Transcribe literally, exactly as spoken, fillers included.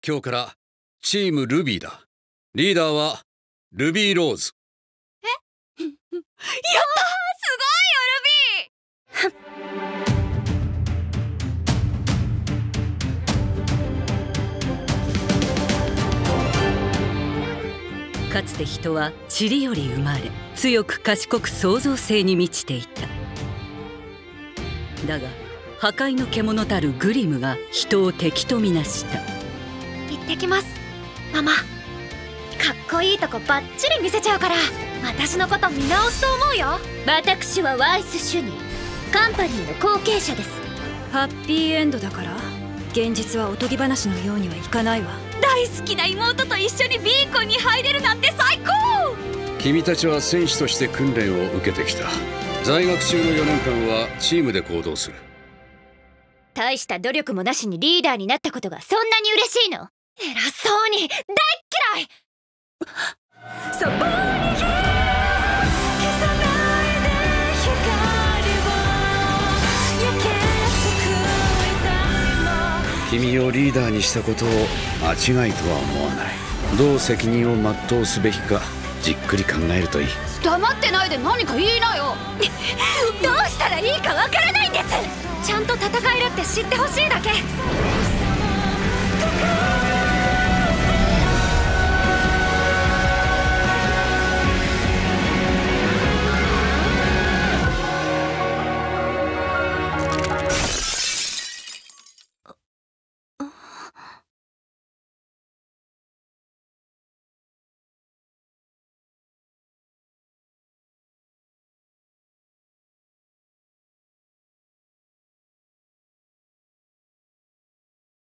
今日からチームルビーだ。リーダーはルビーローズ。 えやったー、すごいよルビーかつて人は塵より生まれ、強く賢く創造性に満ちていた。だが破壊の獣たるグリムが人を敵とみなした。 行ってきますママ。かっこいいとこバッチリ見せちゃうから、私のこと見直すと思うよ。 私はワイス主任、カンパニーの後継者です。 ハッピーエンドだから現実はおとぎ話のようにはいかないわ。 大好きな妹と一緒にビーコンに入れるなんて最高。 君たちは戦士として訓練を受けてきた。在学中のよねんかんはチームで行動する。 大した努力もなしにリーダーになったことがそんなに嬉しいの？ 偉そうに大っ嫌い。 そこに消さないで光を焼けつく君をリーダーにしたことを間違いとは思わない。どう責任を全うすべきかじっくり考えるといい。 黙ってないで何か言いなよ。どうしたらいいかわからないんです。ちゃんと戦えるって知ってほしいだけ。